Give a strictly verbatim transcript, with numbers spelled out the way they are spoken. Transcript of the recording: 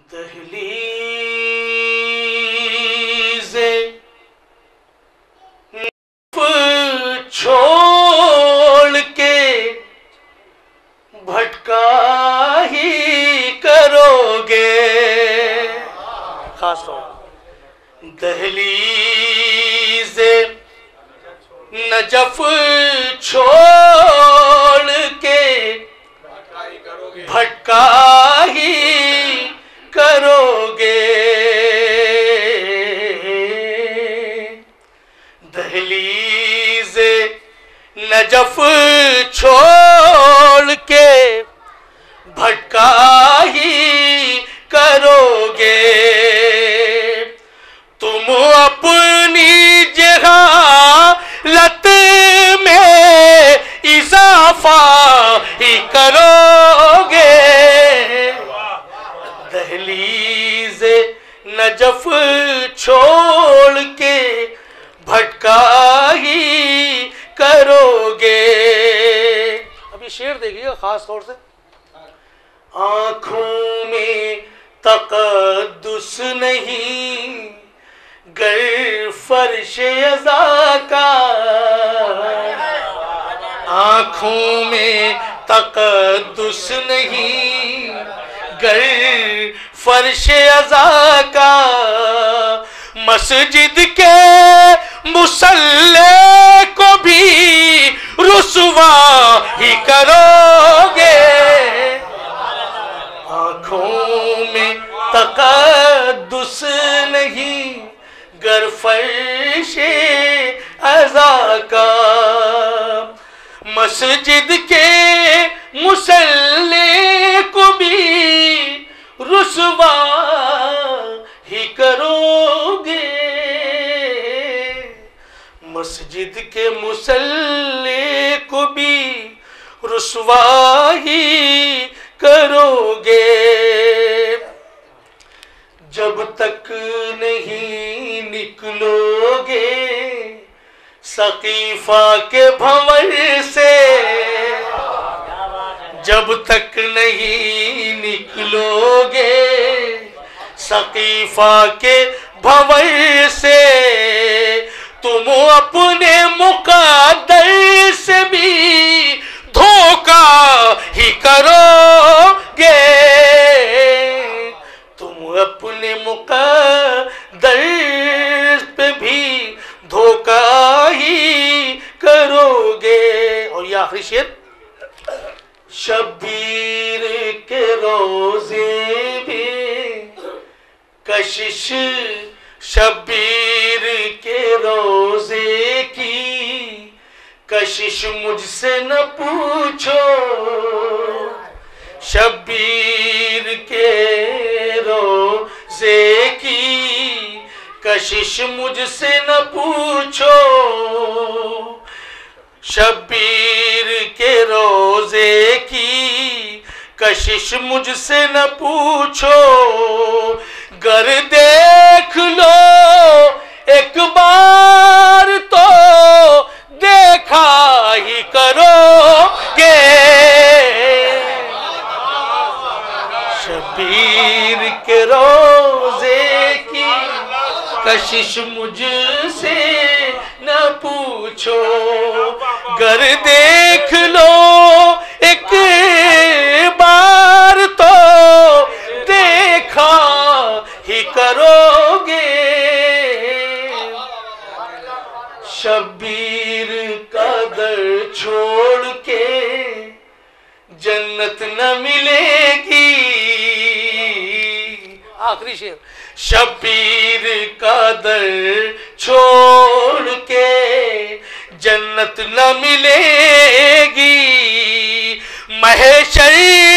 दहलीज़े छोड़ के भटका ही करोगे। खास तौर दहलीज़े नजफ छोड़ के भटका ही करोगे। दहलीज़े नजफ छोड़ के भटका ही करोगे। तुम अपनी जहालत में इजाफा ही करोगे। दहलीज़े नजफ छोड़ के भटका ही करोगे। अभी शेर देखिएगा खास तौर से। आंखों में तकद्दुस नहीं गर फर्शे अज़ा का। आंखों में तकद्दुस नहीं गर फर्शे अज़ा का। मस्जिद के मुसल्ले को भी रुसवा ही करोगे। आँखों में तकद्दुस नहीं गर फर्शे अज़ा का। मस्जिद के मुसल्ले को भी रुसवा ही करोगे। मस्जिद के मुसल्ले को भी रुसवा ही करोगे। जब तक नहीं निकलोगे सकीफा के भंवर से। जब तक नहीं निकलोगे सकीफा के भंवर से। तुम अपने मुक़द्दर से भी धोखा ही करोगे। तुम अपने मुक़द्दर पे भी धोखा ही करोगे। और ये आखिरी शेर। शब्बीर के रोज़े में कशिश। शब्बीर के रोज़े की कशिश मुझसे न पूछो। शब्बीर के रोज़े की कशिश मुझसे न पूछो। शब्बीर के रोज़े की कशिश मुझसे न पूछो। गर देख लो एक बार तो देखा ही करोगे। शब्बीर के रोज़े की कशिश मुझसे न पूछो। गर देख लो एक बार तो देखा ही करोगे। शब्बीर का दर छोड़ के जन्नत न मिलेगी। आखिरी शेर। शब्बीर का दर छोड़ के जन्नत न मिलेगी। महशर